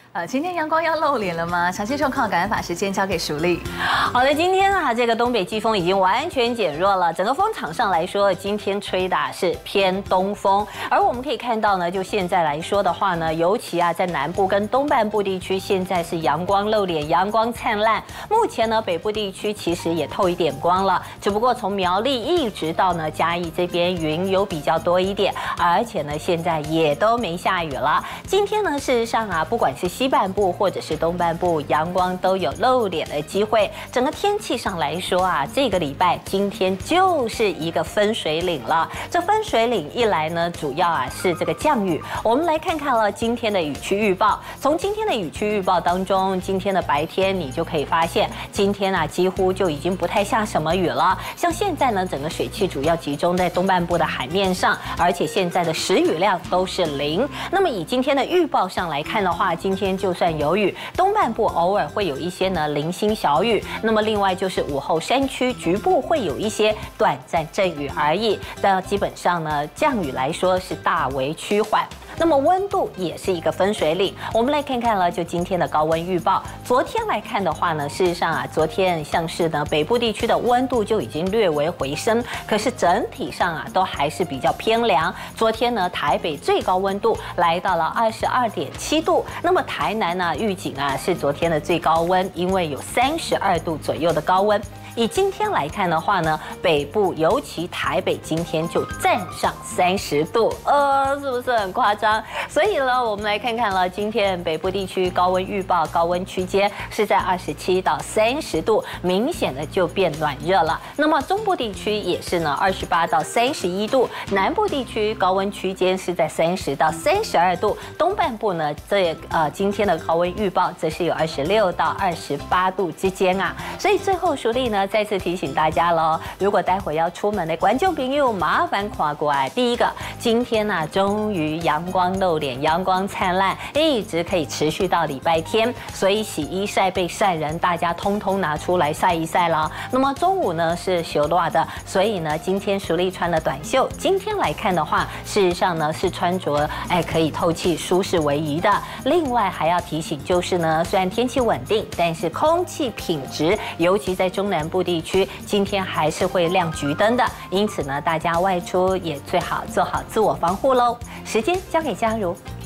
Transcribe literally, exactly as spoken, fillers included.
呃，今天阳光要露脸了吗？长期状况，赶快把时间交给淑丽。 好的，今天啊，这个东北季风已经完全减弱了，整个风场上来说，今天吹的是偏东风。而我们可以看到呢，就现在来说的话呢，尤其啊在南部跟东半部地区，现在是阳光露脸，阳光灿烂。目前呢，北部地区其实也透一点光了，只不过从苗栗一直到呢嘉义这边云有比较多一点，而且呢现在也都没下雨了。今天呢，事实上啊，不管是西半部或者是东半部，阳光都有露脸的机会。整个天气上来说啊，这个礼拜今天就是一个分水岭了。这分水岭一来呢，主要啊是这个降雨。我们来看看了今天的雨区预报。从今天的雨区预报当中，今天的白天你就可以发现，今天啊几乎就已经不太下什么雨了。像现在呢，整个水汽主要集中在东半部的海面上，而且现在的时雨量都是零。那么以今天的预报上来看的话，今天就算有雨，东半部偶尔会有一些呢零星小雨。那么另外就是午后山区局部会有一些短暂阵雨而已。那基本上呢，降雨来说是大为趋缓。那么温度也是一个分水岭，我们来看看了，就今天的高温预报。昨天来看的话呢，事实上啊，昨天像是呢北部地区的温度就已经略微回升，可是整体上啊都还是比较偏凉。昨天呢，台北最高温度来到了二十二点七度，那么台南呢预警啊是昨天的最高温，因为有三十二度左右的高温。以今天来看的话呢，北部尤其台北今天就站上三十度，呃，是不是很夸张？所以呢，我们来看看了，今天北部地区高温预报，高温区间是在二十七到三十度，明显的就变暖热了。那么中部地区也是呢，二十八到三十一度，南部地区高温区间是在三十到三十二度，东半部呢，这呃今天的高温预报则是有二十六到二十八度之间啊。所以最后淑丽呢，再次提醒大家喽，如果待会要出门的观众朋友，麻烦跨过来。第一个，今天呢、啊，终于阳光露脸，阳光灿烂，一直可以持续到礼拜天，所以洗衣晒被晒人，大家通通拿出来晒一晒啦。那么中午呢是休假的，所以呢，今天淑丽穿了短袖。今天来看的话，事实上呢是穿着哎可以透气、舒适为宜的。另外还要提醒就是呢，虽然天气稳定，但是空气品质，尤其在中南部地区，今天还是会亮橘灯的，因此呢，大家外出也最好做好自我防护喽。时间交给嘉如。